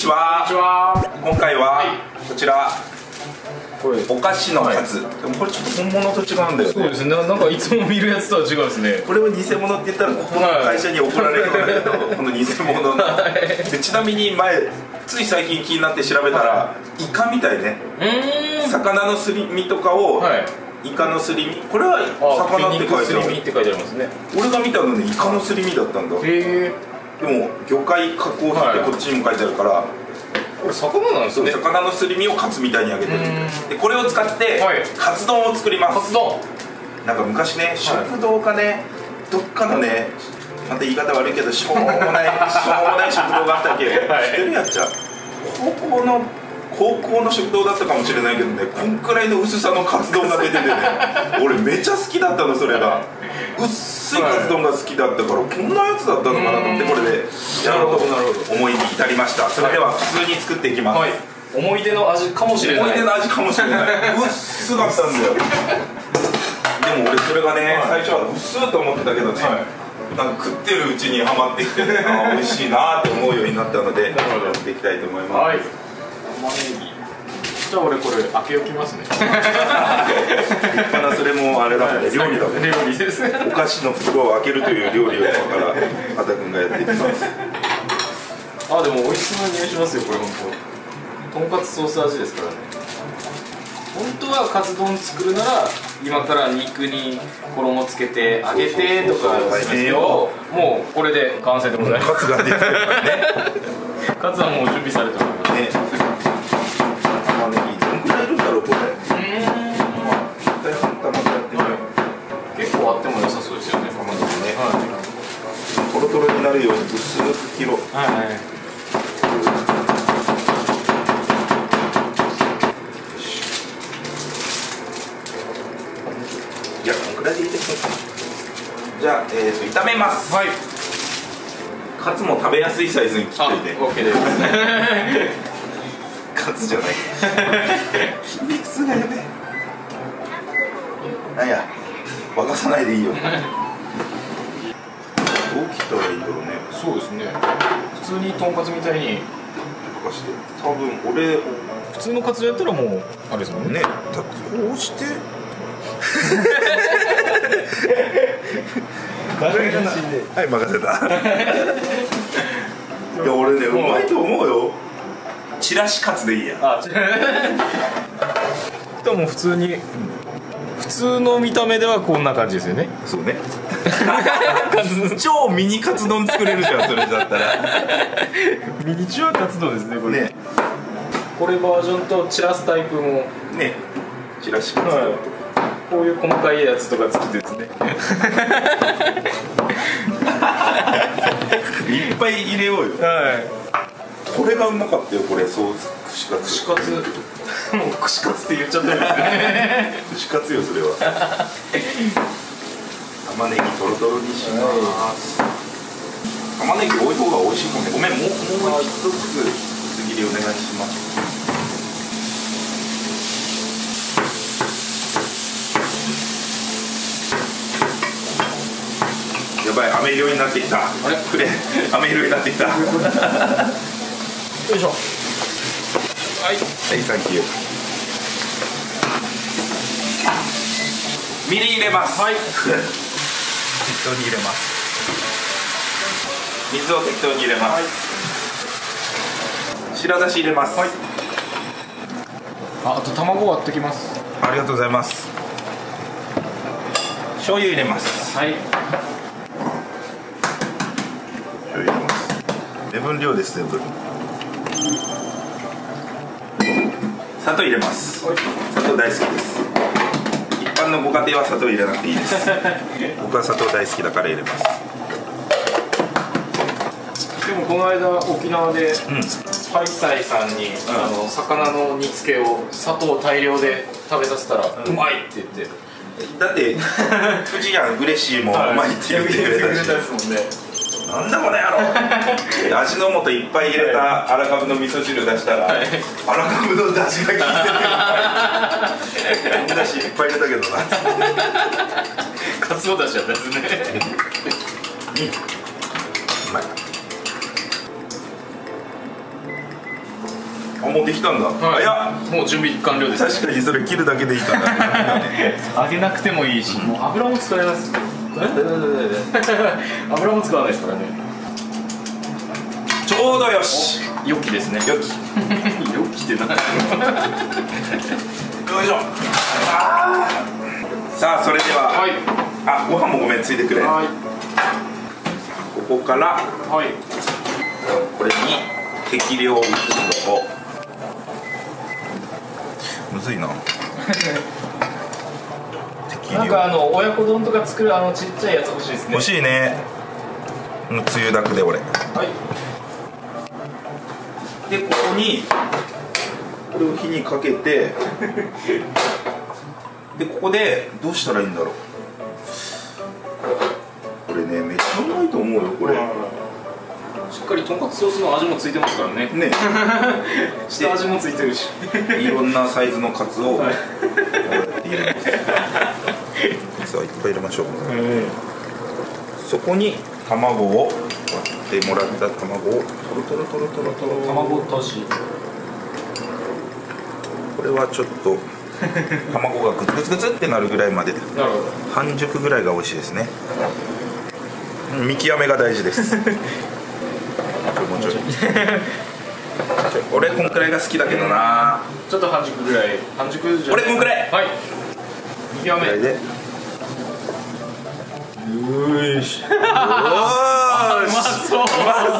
ちは。今回はこちら、お菓子のカツ。でもこれちょっと本物と違うんだよね。 そうですね。なんかいつも見るやつとは違うんですね。 これを偽物って言ったらここの会社に怒られるんだけど、この偽物で、ちなみに前つい最近気になって調べたら、イカみたいね。魚のすり身とかを、イカのすり身、これは魚って書いてある。 すり身って書いてありますね。 俺が見たのね、イカのすり身だったんだ。でも魚介加工品ってこっちにも書いてあるから、 これ魚なんですね。 魚のすり身をカツみたいに揚げてる。でこれを使ってカツ丼を作ります。 カツ丼。 なんか昔ね、食堂かね、どっかのね、また言い方悪いけどしょうもない食堂があったっけ。知ってるやっちゃ。高校の食堂だったかもしれないけどね、こんくらいの薄さのカツ丼が出ててね、俺めちゃ好きだったの。それが薄いカツ丼が好きだったから、こんなやつだったのかなと思って、これでやろうと思いに至りました。それでは普通に作っていきます。 思い出の味かもしれない。 思い出の味かもしれない。薄かったんだよ。でも俺それがね、最初は薄いと思ってたけどね、なんか食ってるうちにハマってきて、美味しいなって思うようになったので、やっていきたいと思います。 玉ねぎ。じゃあ俺これ開け置きますね。 立派な、それもあれだもんね、料理だもんね。 料理です。 お菓子の袋を開けるという料理を今から畑君がやっていきます。 あ、でも美味しそうな匂いしますよ、これ本当。とんかつソース味ですからね。本当はカツ丼作るなら今から肉に衣つけて揚げてとかですけど、もうこれで完成でございます。 カツができてるからね。 カツはもう準備されてますね。 玉ねぎどんくらいいるんだろうこれ。一回半玉でやってみよう。 結構あっても良さそうですよね、玉ねぎね。 トロトロになるように薄く切ろう。いや、このくらいでいいですね。じゃあ、炒めます。カツも食べやすいサイズに切っていて。 OK です。 カツじゃない。筋肉痛がやべえ。なんや、沸かさないでいいよ。どう切ったらいいんだろうね。 そうですね。普通にとんかつみたいにとかして、多分俺普通のカツやったらもうあれですもんね。 こうして。はい、任せた。いや、俺ね、うまいと思うよ。チラシカツでいいや。 でも普通に、普通の見た目ではこんな感じですよね。 そうね。超ミニカツ丼作れるじゃん、それだったら。 ミニチュアカツ丼ですね、これね。 これバージョンとチラスタイプもね、チラシカツ丼とか。 こういう細かいやつとか作ってですね。 いっぱい入れようよ。これがうまかったよ、これ。ソース串カツ。 串カツ。もう串カツって言っちゃったんですね。 串カツよ、それは。玉ねぎトロトロにします。玉ねぎ多い方が美味しいもんね。ごめん、もう一つ薄切りお願いします。やばい、飴色になってきた。あれ、くれ、飴色になってきた。よよいしょ。はい、 サンキュー。みりん入れます。適当に入れます。水を適当に入れます。白だし入れます。 あと卵割ってきます。 ありがとうございます。醤油入れます。目分量です。全部砂糖入れます。砂糖大好きです。一般のご家庭は砂糖入れなくていいです。僕は砂糖大好きだから入れます。 でもこの間沖縄でハイサイさんに魚の煮付けを砂糖大量で食べさせたらうまいって言って、 だって富士屋ン嬉しいもんうまいって言ってくれたし、なんだこの野郎。味の素いっぱい入れた荒かぶの味噌汁出したら、荒かぶの出汁が効いてる。だしいっぱい入れたけどな。 カツオだしやったですね。 うまい。 もうできたんだ。 はい、 いやもう準備完了です、ね、 確かにそれ切るだけでいいかな揚げなくてもいいし、もう油も使えます油も使わないですからね。 ちょうどよし、 よきですね。 よきよきって何いしょ。さあそれでは、 はい、 あ、ご飯もごめんついてくれ。 はい、 ここから、 はい、 これに適量を移すとむずいななんか親子丼とか作るちっちゃいやつ欲しいですね。 欲しいね。つゆだくで俺。 はい。 でここにこれを火にかけてでここでどうしたらいいんだろう。これねめっちゃうまいと思うよこれ。 しっかりとんかつソースの味もついてますからね。ね。下味もついてるし。 いろんなサイズのカツを、はい、入れます。カツはいっぱい入れましょう。そこに卵を割ってもらった卵をトロトロトロトロトロ。 卵とじ。 これはちょっと卵がグツグツグツってなるぐらいまで。なるほど。半熟ぐらいが美味しいですね。見極めが大事です。もうちょい俺こんくらいが好きだけどな。 ちょっと半熟ぐらい。半熟じゃ俺こんくらい。 はい、見極めで。 よし。うまそう。うまそう。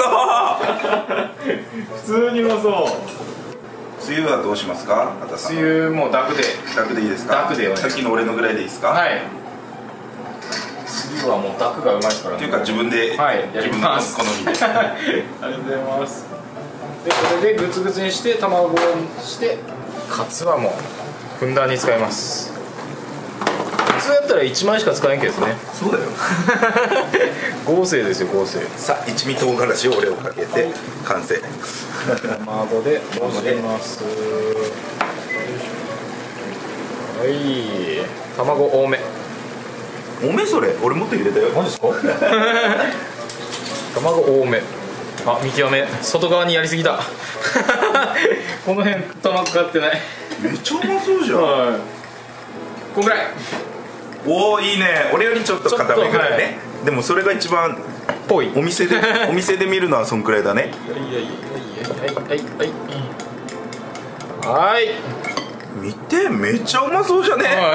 普通にうまそう。 つゆはどうしますか。 つゆもうダクで。 ダクでいいですか。 ダクで。 さっきの俺のぐらいでいいですか。はい。 つゆはもうダクがうまいですからね。 っていうか自分で、はい、自分の好みで。ありがとうございます。でこれでグツグツにして卵をしてカツはもうふんだんに使います。普通やったら1枚しか使えんけですね。 そうだよ。 合成ですよ合成。 さあ一味唐辛子を俺をかけて完成。 卵で混ぜます。はい、卵多め。 多めそれ。俺もっと入れたよ。 マジですか。卵多め。あ、見極め外側にやりすぎた。この辺卵かかってない。 めっちゃうまそうじゃん。はい、 こんぐらい。 おおいいね。俺よりちょっと固めぐらいね、はい、でもそれが一番ぽい。 お店で見るのはそんくらいだね。 はい。 見てめっちゃうまそうじゃね。はい、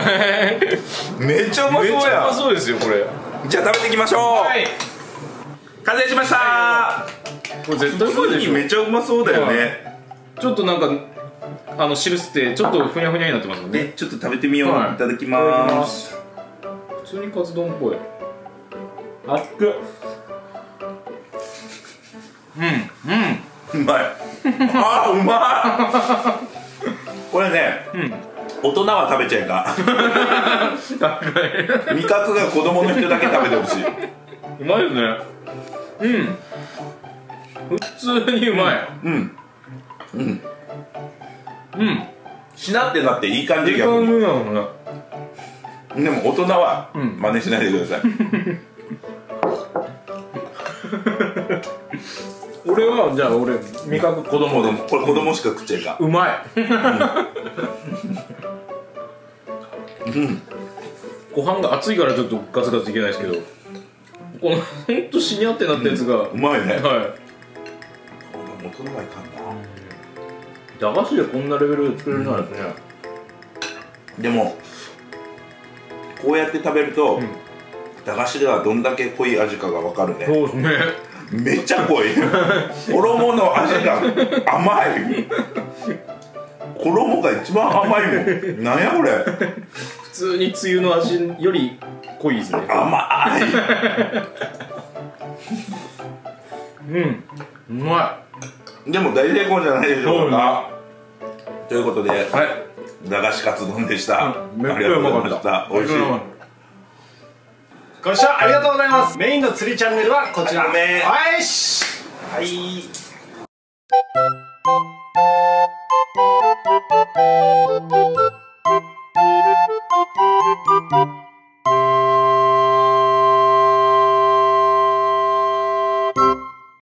めっちゃうまそうや。めっちゃうまそうですよこれ。 じゃあ食べていきましょう。はい、完成しました。 これ絶対うまいでしょ。 めっちゃうまそうだよね。 ちょっとなんか汁吸ってちょっとふにゃふにゃになってますもんね。 ちょっと食べてみよう。はい、いただきます。 普通にカツ丼っぽい。あっく。 うまい。あーうまい。これね、大人は食べちゃいかん。味覚が子供の人だけ食べてほしい。 うまいですね。普通にうまい。 しなってなっていい感じ。逆にでも大人は真似しないでください。 俺はじゃあ俺味覚子供でもこれ子供しか食っちゃいかん。 うまい。ご飯が熱いからちょっとガツガツいけないですけど、このほんとしにゃってなったやつがうまいね。はい。大人はいかんな。 駄菓子でこんなレベルで作れるのですね。 でもこうやって食べると駄菓子ではどんだけ濃い味かが分かるね。 そうですね。 めっちゃ濃い。衣の味が甘い。衣が一番甘いもん。なんやこれ。 普通につゆの味より濃いですね。 甘い。 うまい。でも大成功じゃないでしょうか。ということで、はい、駄菓子カツ丼でした。 めっちゃうまかった。 美味しい。 ご視聴ありがとうございます。メインの釣りチャンネルはこちら。 はい。 はい。